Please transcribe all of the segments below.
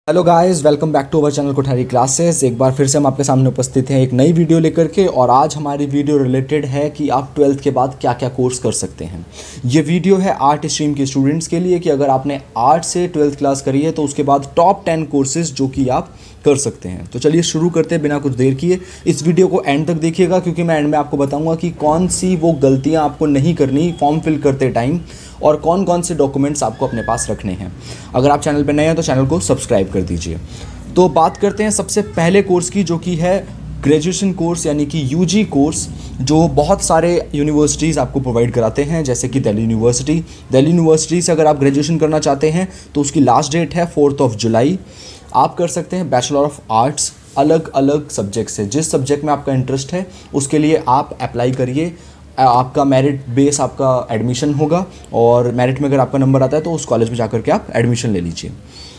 Hello guys, welcome back to our channel Kothari classes. एक बार फिर से हम आपके सामने उपस्थित हैं एक नई वीडियो लेकर के। और आज हमारी वीडियो रिलेटेड है कि आप 12th के बाद क्या क्या कोर्स कर सकते हैं। ये वीडियो है आर्ट स्ट्रीम के स्टूडेंट्स के लिए कि अगर आपने आर्ट से 12th क्लास करी है तो उसके बाद टॉप 10 कोर्सेज जो कि आप कर सकते हैं। तो चलिए शुरू करते हैं बिना कुछ देर किए। इस वीडियो को एंड तक देखिएगा क्योंकि मैं एंड में आपको बताऊंगा कि कौन सी वो गलतियां आपको नहीं करनी फॉर्म फिल करते टाइम और कौन कौन से डॉक्यूमेंट्स आपको अपने पास रखने हैं। अगर आप चैनल पर नए हैं तो चैनल को सब्सक्राइब कर दीजिए। तो बात करते हैं सबसे पहले कोर्स की, जो कि है ग्रेजुएशन कोर्स यानी कि यूजी कोर्स, जो बहुत सारे यूनिवर्सिटीज़ आपको प्रोवाइड कराते हैं, जैसे कि दिल्ली यूनिवर्सिटी। दिल्ली यूनिवर्सिटी से अगर आप ग्रेजुएशन करना चाहते हैं तो उसकी लास्ट डेट है 4 जुलाई। आप कर सकते हैं बैचलर ऑफ आर्ट्स अलग अलग सब्जेक्ट से। जिस सब्जेक्ट में आपका इंटरेस्ट है उसके लिए आप अप्लाई करिए। आपका मेरिट बेस आपका एडमिशन होगा और मेरिट में अगर आपका नंबर आता है तो उस कॉलेज में जाकर के आप एडमिशन ले लीजिए।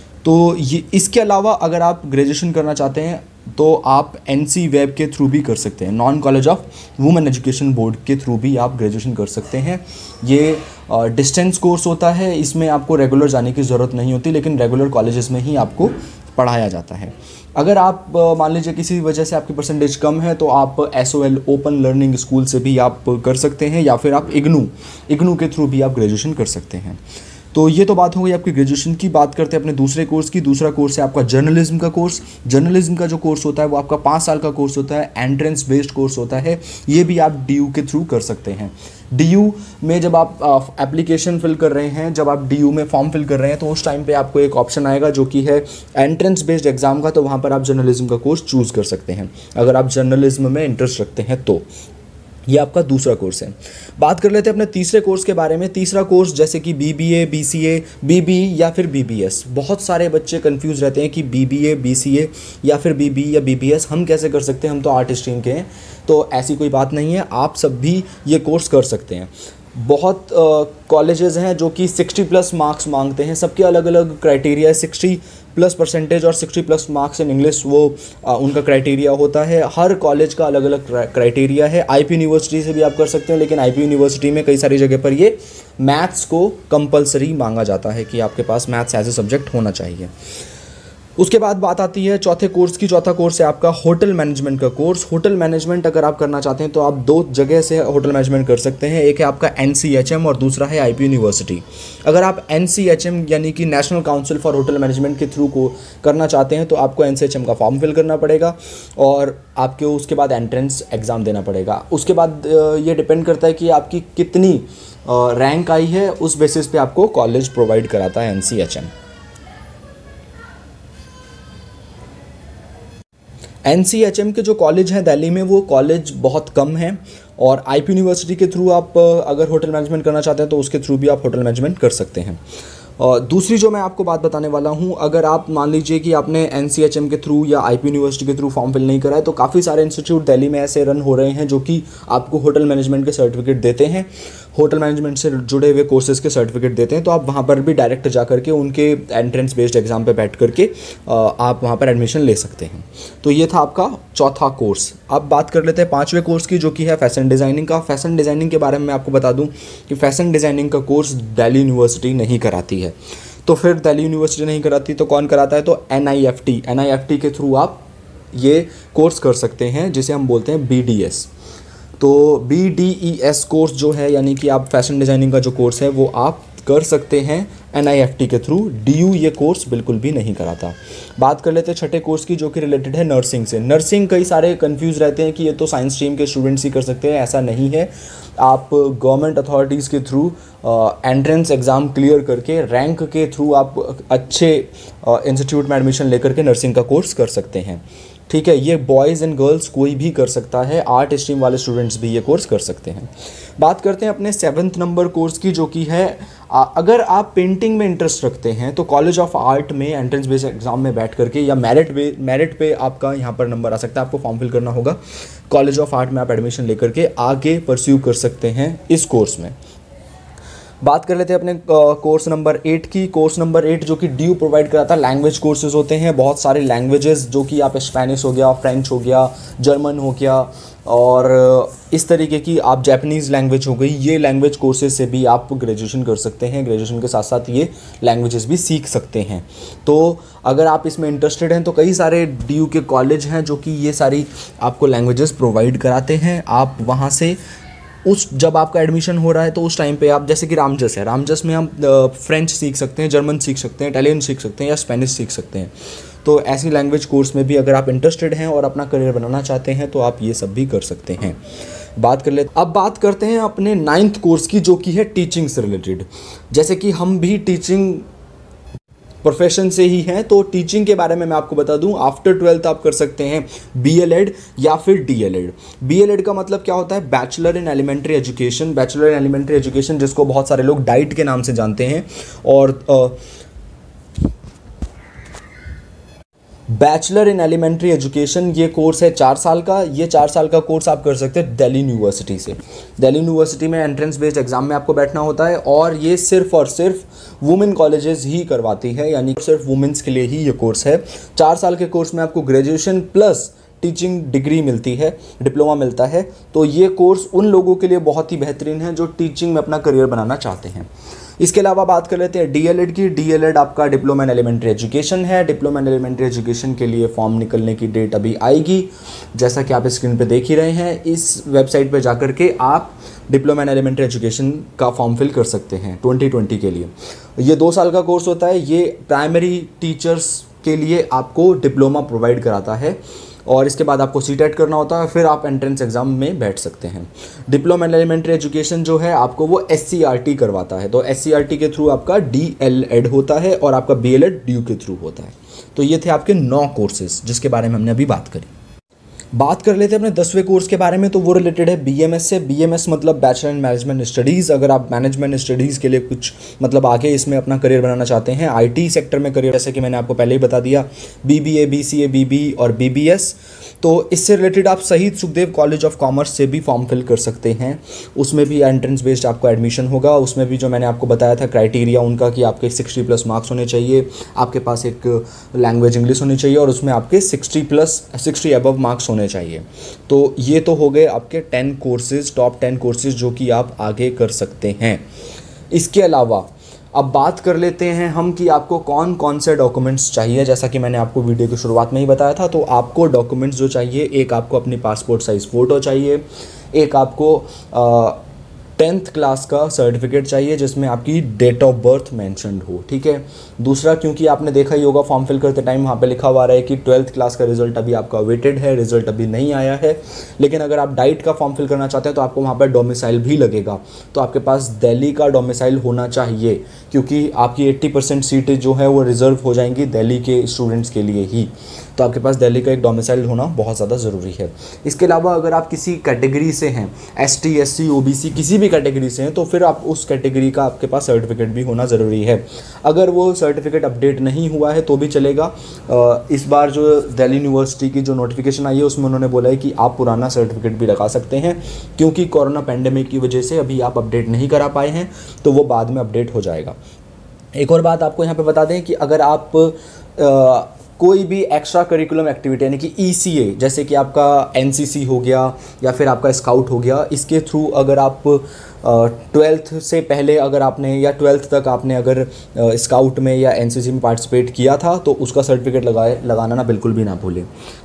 तो ये इसके अलावा अगर आप ग्रेजुएशन करना चाहते हैं तो आप एनसी वेब के थ्रू भी कर सकते हैं। Non college of women education board के थ्रू भी आप ग्रेजुएशन कर सकते हैं। ये डिस्टेंस कोर्स होता है, इसमें आपको रेगुलर जाने की ज़रूरत नहीं होती, लेकिन रेगुलर कॉलेजेस में ही आपको पढ़ाया जाता है। अगर आप मान लीजिए किसी वजह से आपकी परसेंटेज कम है तो आप SOL ओपन लर्निंग स्कूल से भी आप कर सकते हैं, या फिर आप इग्नू के थ्रू भी आप ग्रेजुएशन कर सकते हैं। तो ये तो बात हो गई आपकी ग्रेजुएशन की। बात करते हैं अपने दूसरे कोर्स की। दूसरा कोर्स है आपका जर्नलिज्म का कोर्स। जर्नलिज्म का जो कोर्स होता है वो आपका 5 साल का कोर्स होता है, एंट्रेंस बेस्ड कोर्स होता है। ये भी आप DU के थ्रू कर सकते हैं। DU में जब आप एप्लीकेशन फिल कर रहे हैं, जब आप DU में फॉर्म फिल कर रहे हैं तो उस टाइम पे आपको एक ऑप्शन आएगा जो कि है एंट्रेंस बेस्ड एग्जाम का, तो वहाँ पर आप जर्नलिज्म का कोर्स चूज़ कर सकते हैं अगर आप जर्नलिज्म में इंटरेस्ट रखते हैं तो। ये आपका दूसरा कोर्स है। बात कर लेते हैं अपने तीसरे कोर्स के बारे में। तीसरा कोर्स जैसे कि BBA, BCA, BB या फिर BBS। बहुत सारे बच्चे कंफ्यूज रहते हैं कि BBA, BCA या फिर BB या BBS हम कैसे कर सकते हैं, हम तो आर्ट स्ट्रीम के हैं। तो ऐसी कोई बात नहीं है, आप सब भी ये कोर्स कर सकते हैं। बहुत कॉलेजेस हैं जो कि 60+ मार्क्स मांगते हैं। सबके अलग अलग क्राइटेरिया है। 60+ % और 60+ मार्क्स इन इंग्लिश वो उनका क्राइटेरिया होता है। हर कॉलेज का अलग अलग क्राइटेरिया है। IP यूनिवर्सिटी से भी आप कर सकते हैं, लेकिन IP यूनिवर्सिटी में कई सारी जगह पर ये मैथ्स को कंपलसरी मांगा जाता है कि आपके पास मैथ्स एज ए सब्जेक्ट होना चाहिए। उसके बाद बात आती है चौथे कोर्स की। चौथा कोर्स है आपका होटल मैनेजमेंट का कोर्स। होटल मैनेजमेंट अगर आप करना चाहते हैं तो आप 2 जगह से होटल मैनेजमेंट कर सकते हैं। एक है आपका NCHM और दूसरा है IP यूनिवर्सिटी। अगर आप NCHM यानी कि national council for hotel management के थ्रू को करना चाहते हैं तो आपको NCHM का फॉर्म फिल करना पड़ेगा और आपको उसके बाद एंट्रेंस एग्ज़ाम देना पड़ेगा। उसके बाद ये डिपेंड करता है कि आपकी कितनी रैंक आई है, उस बेसिस पे आपको कॉलेज प्रोवाइड कराता है NCHM। NCHM के जो कॉलेज हैं दिल्ली में वो कॉलेज बहुत कम हैं, और IP यूनिवर्सिटी के थ्रू आप अगर होटल मैनेजमेंट करना चाहते हैं तो उसके थ्रू भी आप होटल मैनेजमेंट कर सकते हैं। दूसरी जो मैं आपको बात बताने वाला हूँ, अगर आप मान लीजिए कि आपने NCHM के थ्रू या IP यूनिवर्सिटी के थ्रू फॉर्म फिल नहीं करा है तो काफ़ी सारे इंस्टीट्यूट दिल्ली में ऐसे रन हो रहे हैं जो कि आपको होटल मैनेजमेंट के सर्टिफिकेट देते हैं, होटल मैनेजमेंट से जुड़े हुए कोर्सेज़ के सर्टिफिकेट देते हैं। तो आप वहाँ पर भी डायरेक्ट जा करके उनके एंट्रेंस बेस्ड एग्जाम पे बैठ करके आप वहाँ पर एडमिशन ले सकते हैं। तो ये था आपका चौथा कोर्स। अब बात कर लेते हैं 5वें कोर्स की, जो कि है फैशन डिज़ाइनिंग का। फैशन डिज़ाइनिंग के बारे में मैं आपको बता दूँ कि फैशन डिज़ाइनिंग का कोर्स दिल्ली यूनिवर्सिटी नहीं कराती है। तो फिर दिल्ली यूनिवर्सिटी नहीं कराती तो कौन कराता है? तो NIFT के थ्रू आप ये कोर्स कर सकते हैं, जिसे हम बोलते हैं BDS। तो BDES कोर्स जो है, यानी कि आप फैशन डिज़ाइनिंग का जो कोर्स है वो आप कर सकते हैं NIFT के थ्रू। DU ये कोर्स बिल्कुल भी नहीं कराता। बात कर लेते हैं छठे कोर्स की, जो कि रिलेटेड है नर्सिंग से। नर्सिंग कई सारे कंफ्यूज रहते हैं कि ये तो साइंस स्ट्रीम के स्टूडेंट्स ही कर सकते हैं। ऐसा नहीं है। आप गवर्नमेंट अथॉरिटीज़ के थ्रू एंट्रेंस एग्ज़ाम क्लियर करके रैंक के थ्रू आप अच्छे इंस्टीट्यूट में एडमिशन लेकर के नर्सिंग का कोर्स कर सकते हैं। ठीक है, ये बॉयज़ एंड गर्ल्स कोई भी कर सकता है। आर्ट स्ट्रीम वाले स्टूडेंट्स भी ये कोर्स कर सकते हैं। बात करते हैं अपने 7th नंबर कोर्स की, जो कि है अगर आप पेंटिंग में इंटरेस्ट रखते हैं तो कॉलेज ऑफ आर्ट में एंट्रेंस बेस्ड एग्जाम में बैठ करके या मेरिट पे आपका यहाँ पर नंबर आ सकता है। आपको फॉर्म फिल करना होगा, कॉलेज ऑफ आर्ट में आप एडमिशन लेकर के आगे परस्यू कर सकते हैं इस कोर्स में। बात कर लेते हैं अपने कोर्स नंबर 8 की। कोर्स नंबर 8 जो कि ड्यू प्रोवाइड कराता है लैंग्वेज कोर्सेज होते हैं, बहुत सारे लैंग्वेजेस, जो कि आप स्पेनिश हो गया, फ्रेंच हो गया, जर्मन हो गया, और इस तरीके की आप जैपनीज़ लैंग्वेज हो गई, ये लैंग्वेज कोर्सेज से भी आप ग्रेजुएशन कर सकते हैं। ग्रेजुएशन के साथ साथ ये लैंग्वेजेस भी सीख सकते हैं। तो अगर आप इसमें इंटरेस्टेड हैं तो कई सारे ड्यू के कॉलेज हैं जो कि ये सारी आपको लैंग्वेजेस प्रोवाइड कराते हैं। आप वहाँ से जब आपका एडमिशन हो रहा है तो उस टाइम पे आप, जैसे कि रामजस है, रामजस में हम फ्रेंच सीख सकते हैं, जर्मन सीख सकते हैं, इटालियन सीख सकते हैं या स्पेनिश सीख सकते हैं। तो ऐसी लैंग्वेज कोर्स में भी अगर आप इंटरेस्टेड हैं और अपना करियर बनाना चाहते हैं तो आप ये सब भी कर सकते हैं। अब बात करते हैं अपने 9th कोर्स की, जो कि है टीचिंग से रिलेटेड। जैसे कि हम भी टीचिंग प्रोफेशन से ही हैं, तो टीचिंग के बारे में मैं आपको बता दूं, आफ्टर 12th आप कर सकते हैं BLED या फिर DLED। BLED का मतलब क्या होता है? Bachelor in elementary education. Bachelor in elementary education, जिसको बहुत सारे लोग डाइट के नाम से जानते हैं। और बैचलर इन एलिमेंट्री एजुकेशन ये कोर्स है 4 साल का। ये 4 साल का कोर्स आप कर सकते हैं दिल्ली यूनिवर्सिटी से। दिल्ली यूनिवर्सिटी में एंट्रेंस बेस्ड एग्जाम में आपको बैठना होता है, और ये सिर्फ और सिर्फ वुमेन कॉलेजेस ही करवाती है, यानी सिर्फ वुमेन्स के लिए ही ये कोर्स है। 4 साल के कोर्स में आपको ग्रेजुएशन प्लस टीचिंग डिग्री मिलती है, डिप्लोमा मिलता है। तो ये कोर्स उन लोगों के लिए बहुत ही बेहतरीन है जो टीचिंग में अपना करियर बनाना चाहते हैं। इसके अलावा बात कर लेते हैं DLED की। DLED आपका डिप्लोमा इन एलिमेंट्री एजुकेशन है। डिप्लोमा इन एलिमेंट्री एजुकेशन के लिए फॉर्म निकलने की डेट अभी आएगी, जैसा कि आप स्क्रीन पे देख ही रहे हैं। इस वेबसाइट पे जाकर के आप डिप्लोमा इन एलिमेंट्री एजुकेशन का फॉर्म फिल कर सकते हैं 2020 के लिए। ये 2 साल का कोर्स होता है। ये प्राइमरी टीचर्स के लिए आपको डिप्लोमा प्रोवाइड कराता है, और इसके बाद आपको CTET करना होता है, फिर आप एंट्रेंस एग्जाम में बैठ सकते हैं। डिप्लोमा इन एलिमेंट्री एजुकेशन जो है आपको वो SCRT करवाता है, तो SCRT के थ्रू आपका DLED होता है, और आपका BLED ड्यू के थ्रू होता है। तो ये थे आपके 9 कोर्सेज जिसके बारे में हमने अभी बात करी। बात कर लेते हैं अपने 10वें कोर्स के बारे में, तो वो रिलेटेड है BMS से। BMS मतलब बैचलर इन मैनेजमेंट स्टडीज़। अगर आप मैनेजमेंट स्टडीज़ के लिए कुछ मतलब आगे इसमें अपना करियर बनाना चाहते हैं, IT सेक्टर में करियर, जैसे कि मैंने आपको पहले ही बता दिया, BBA, BCA, BB और BBS। तो इससे रिलेटेड आप शहीद सुखदेव कॉलेज ऑफ कॉमर्स से भी फॉर्म फिल कर सकते हैं। उसमें भी एंट्रेंस बेस्ड आपको एडमिशन होगा। उसमें भी जो मैंने आपको बताया था क्राइटेरिया उनका, कि आपके 60+ मार्क्स होने चाहिए, आपके पास एक लैंग्वेज इंग्लिश होनी चाहिए, और उसमें आपके 60 अबव मार्क्स होने चाहिए। तो ये तो हो गए आपके 10 कोर्सेज, टॉप 10 कोर्सेज जो कि आप आगे कर सकते हैं। इसके अलावा अब बात कर लेते हैं हम कि आपको कौन कौन से डॉक्यूमेंट्स चाहिए। जैसा कि मैंने आपको वीडियो की शुरुआत में ही बताया था, तो आपको डॉक्यूमेंट्स जो चाहिए, एक आपको अपनी पासपोर्ट साइज़ फ़ोटो चाहिए, एक आपको 10th क्लास का सर्टिफिकेट चाहिए जिसमें आपकी डेट ऑफ बर्थ मेंशन्ड हो, ठीक है। दूसरा, क्योंकि आपने देखा ही होगा फॉर्म फिल करते टाइम वहाँ पे लिखा हुआ है कि 12th क्लास का रिजल्ट अभी आपका वेटेड है, रिजल्ट अभी नहीं आया है। लेकिन अगर आप डाइट का फॉर्म फिल करना चाहते हैं तो आपको वहाँ पर डोमिसाइल भी लगेगा, तो आपके पास दिल्ली का डोमिसाइल होना चाहिए, क्योंकि आपकी 80% सीटें जो है वो रिज़र्व हो जाएंगी दिल्ली के स्टूडेंट्स के लिए ही। तो आपके पास दिल्ली का एक डोमिसाइल होना बहुत ज़्यादा ज़रूरी है। इसके अलावा अगर आप किसी कैटेगरी से हैं, ST, SC, OBC किसी भी कैटेगरी से हैं, तो फिर आप उस कैटेगरी का आपके पास सर्टिफिकेट भी होना ज़रूरी है। अगर वो सर्टिफिकेट अपडेट नहीं हुआ है तो भी चलेगा। इस बार जो दिल्ली यूनिवर्सिटी की जो नोटिफिकेशन आई है उसमें उन्होंने बोला है कि आप पुराना सर्टिफिकेट भी लगा सकते हैं, क्योंकि कोरोना पैंडेमिक की वजह से अभी आप अपडेट नहीं करा पाए हैं, तो वो बाद में अपडेट हो जाएगा। एक और बात आपको यहाँ पे बता दें कि अगर आप कोई भी एक्स्ट्रा करिकुलम एक्टिविटी यानी कि ECA, जैसे कि आपका NCC हो गया या फिर आपका स्काउट हो गया, इसके थ्रू अगर आप 12th से पहले अगर आपने या 12th तक आपने अगर स्काउट में या NCC में पार्टिसिपेट किया था तो उसका सर्टिफिकेट लगाना ना बिल्कुल भी ना भूलें।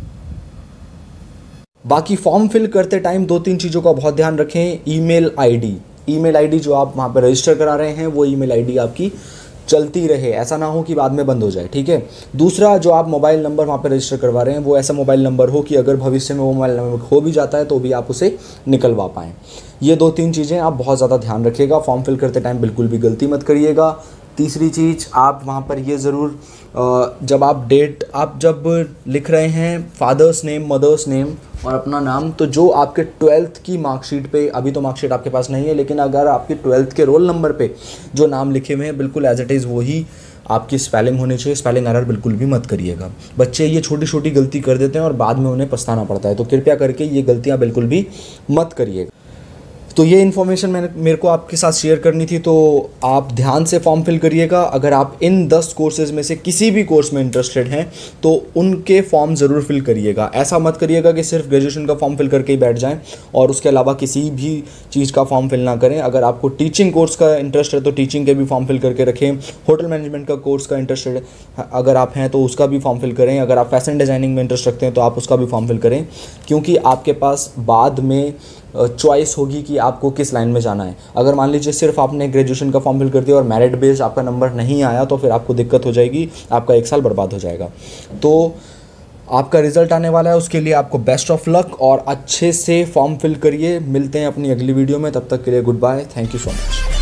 बाकी फॉर्म फिल करते टाइम 2-3 चीज़ों का बहुत ध्यान रखें। ईमेल आईडी जो आप वहाँ पर रजिस्टर करा रहे हैं वो ईमेल आईडी आपकी चलती रहे, ऐसा ना हो कि बाद में बंद हो जाए, ठीक है। दूसरा, जो आप मोबाइल नंबर वहाँ पर रजिस्टर करवा रहे हैं वो ऐसा मोबाइल नंबर हो कि अगर भविष्य में वो मोबाइल नंबर खो भी जाता है तो भी आप उसे निकलवा पाएँ। ये 2-3 चीज़ें आप बहुत ज़्यादा ध्यान रखिएगा। फॉर्म फिल करते टाइम बिल्कुल भी गलती मत करिएगा। तीसरी चीज़, आप वहाँ पर ये ज़रूर जब आप जब लिख रहे हैं फादर्स नेम, मदर्स नेम और अपना नाम, तो जो आपके 12th की मार्कशीट पे, अभी तो मार्कशीट आपके पास नहीं है, लेकिन अगर आपके 12th के रोल नंबर पे जो नाम लिखे हुए हैं बिल्कुल एज इट इज़ वही आपकी स्पेलिंग होनी चाहिए। स्पेलिंग एरर बिल्कुल भी मत करिएगा। बच्चे ये छोटी छोटी गलती कर देते हैं और बाद में उन्हें पछताना पड़ता है, तो कृपया करके ये गलतियाँ बिल्कुल भी मत करिएगा। तो ये इन्फॉर्मेशन मेरे को आपके साथ शेयर करनी थी। तो आप ध्यान से फॉर्म फिल करिएगा। अगर आप इन 10 कोर्सेज़ में से किसी भी कोर्स में इंटरेस्टेड हैं तो उनके फॉर्म ज़रूर फिल करिएगा। ऐसा मत करिएगा कि सिर्फ ग्रेजुएशन का फॉर्म फिल करके ही बैठ जाएं और उसके अलावा किसी भी चीज़ का फॉर्म फिल ना करें। अगर आपको टीचिंग कोर्स का इंटरेस्ट है तो टीचिंग के भी फॉर्म फिल करके रखें। होटल मैनेजमेंट का कोर्स का इंटरेस्टेड अगर आप हैं तो उसका भी फॉर्म फिल करें। अगर आप फैशन डिज़ाइनिंग में इंटरेस्ट रखते हैं तो आप उसका भी फॉर्म फिल करें, क्योंकि आपके पास बाद में चॉइस होगी कि आपको किस लाइन में जाना है। अगर मान लीजिए सिर्फ आपने ग्रेजुएशन का फॉर्म फिल कर दिया और मेरिट बेस्ड आपका नंबर नहीं आया तो फिर आपको दिक्कत हो जाएगी, आपका 1 साल बर्बाद हो जाएगा। तो आपका रिजल्ट आने वाला है, उसके लिए आपको बेस्ट ऑफ लक और अच्छे से फॉर्म फिल करिए। मिलते हैं अपनी अगली वीडियो में, तब तक के लिए good bye, thank you so much.